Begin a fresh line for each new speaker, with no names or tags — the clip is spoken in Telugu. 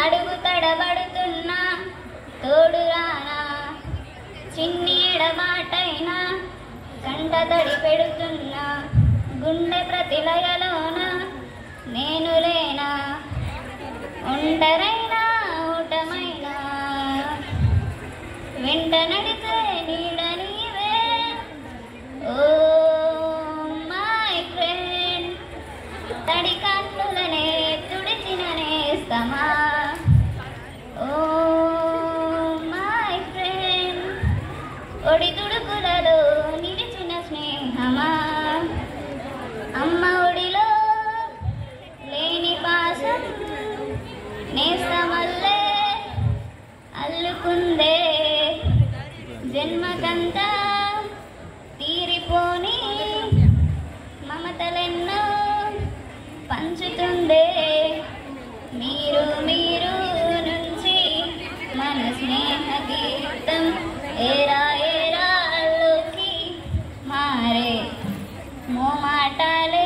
అడుగు తడబడుతున్నా తోడు రానా, చిన్ని ఎడబాటైనా కంట తడి పెడుతున్నా, గుండె ప్రతిలయలోన నేను లేనా, ఒంటరైనా ఊటమైనా వెంట నడితే నీడ నీవే. ఓ మై ఫ్రెండ్, తడి కన్నులనే తుడిచిన నేస్తమా. ఓ మై ఫ్రెండ్, ఒడి తుడుకులలో నిలిచిన స్నేహమా. అమ్మ ఒడిలో లేని పాసం నేస్తమల్లే అల్లుకుందే, జన్మకంతా తీరిపోని మమతలెన్నో పంచుతుందే. మీరు మీరు నుంచి మన స్నేహ గీతం ఏరా ఏరాల్లోకి మారే మోమాటాలే